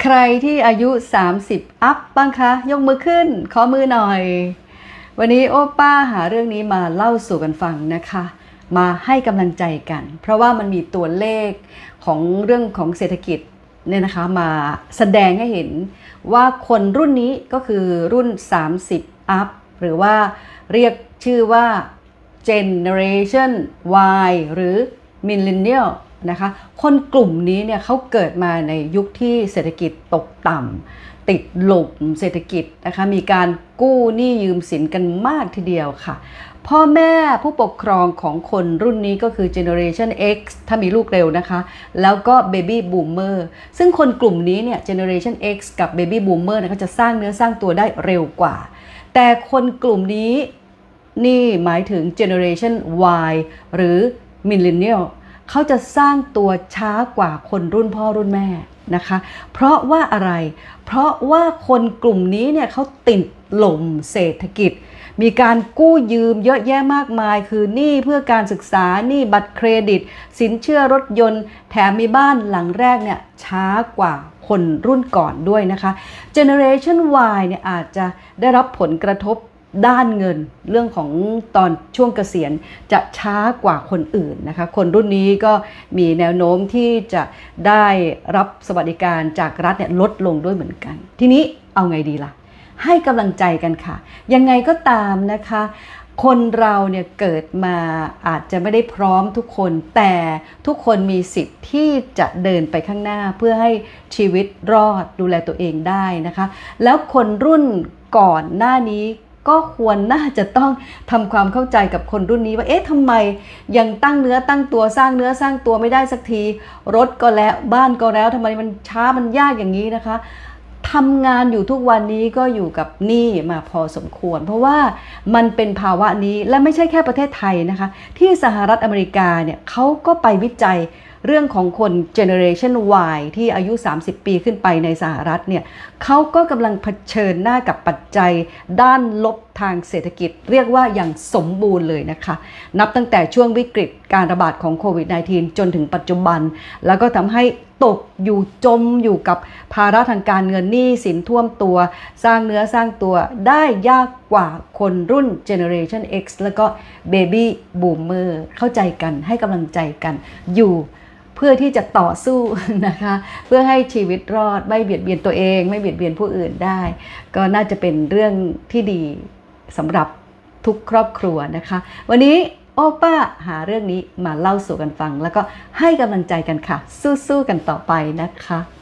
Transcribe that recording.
ใครที่อายุ30อัพบ้างคะยกมือขึ้นขอมือหน่อยวันนี้โอป้าหาเรื่องนี้มาเล่าสู่กันฟังนะคะมาให้กำลังใจกันเพราะว่ามันมีตัวเลขของเรื่องของเศรษฐกิจเนี่ยนะคะมาแสดงให้เห็นว่าคนรุ่นนี้ก็คือรุ่น30อัพหรือว่าเรียกชื่อว่า Generation Y หรือ Millennial นะคะคนกลุ่มนี้เนี่ยเขาเกิดมาในยุคที่เศรษฐกิจตกต่ำติดหลบเศรษฐกิจนะคะมีการกู้หนี้ยืมสินกันมากทีเดียวค่ะพ่อแม่ผู้ปกครองของคนรุ่นนี้ก็คือ Generation X ถ้ามีลูกเร็วนะคะแล้วก็ Baby Boomer ซึ่งคนกลุ่มนี้เนี่ย Generation X กับ Baby Boomer เนี่ยเขาจะสร้างเนื้อสร้างตัวได้เร็วกว่าแต่คนกลุ่มนี้นี่หมายถึง Generation Y หรือ Millennial เขาจะสร้างตัวช้ากว่าคนรุ่นพ่อรุ่นแม่นะคะเพราะว่าอะไรเพราะว่าคนกลุ่มนี้เนี่ยเขาติดหล่มเศรษฐกิจมีการกู้ยืมเยอะแยะมากมายคือหนี้เพื่อการศึกษาหนี้บัตรเครดิตสินเชื่อรถยนต์แถมมีบ้านหลังแรกเนี่ยช้ากว่าคนรุ่นก่อนด้วยนะคะ Generation Y เนี่ยอาจจะได้รับผลกระทบด้านเงินเรื่องของตอนช่วงเกษียณจะช้ากว่าคนอื่นนะคะคนรุ่นนี้ก็มีแนวโน้มที่จะได้รับสวัสดิการจากรัฐเนี่ยลดลงด้วยเหมือนกันทีนี้เอาไงดีล่ะให้กำลังใจกันค่ะยังไงก็ตามนะคะคนเราเนี่ยเกิดมาอาจจะไม่ได้พร้อมทุกคนแต่ทุกคนมีสิทธิ์ที่จะเดินไปข้างหน้าเพื่อให้ชีวิตรอดดูแลตัวเองได้นะคะแล้วคนรุ่นก่อนหน้านี้ก็ควรน่าจะต้องทำความเข้าใจกับคนรุ่นนี้ว่าเอ๊ะทำไมยังตั้งเนื้อตั้งตัวสร้างเนื้อสร้างตัวไม่ได้สักทีรถก็แล้วบ้านก็แล้วทำไมมันช้ามันยากอย่างนี้นะคะทำงานอยู่ทุกวันนี้ก็อยู่กับหนี้มาพอสมควรเพราะว่ามันเป็นภาวะนี้และไม่ใช่แค่ประเทศไทยนะคะที่สหรัฐอเมริกาเนี่ยเขาก็ไปวิจัยเรื่องของคน Generation Y ที่อายุ 30 ปีขึ้นไปในสหรัฐเนี่ยเขาก็กำลังเผชิญหน้ากับปัจจัยด้านลบทางเศรษฐกิจเรียกว่าอย่างสมบูรณ์เลยนะคะนับตั้งแต่ช่วงวิกฤตการระบาดของโควิด -19 จนถึงปัจจุบันแล้วก็ทำให้ตกอยู่จมอยู่กับภาระทางการเงินหนี้สินท่วมตัวสร้างเนื้อสร้างตัวได้ยากกว่าคนรุ่น Generation X แล้วก็ Baby Boomer เข้าใจกันให้กำลังใจกันอยู่เพื่อที่จะต่อสู้นะคะเพื่อให้ชีวิตรอดไม่เบียดเบียนตัวเองไม่เบียดเบียนผู้อื่นได้ก็น่าจะเป็นเรื่องที่ดีสำหรับทุกครอบครัวนะคะวันนี้โอป้าหาเรื่องนี้มาเล่าสู่กันฟังแล้วก็ให้กำลังใจกันค่ะสู้ๆกันต่อไปนะคะ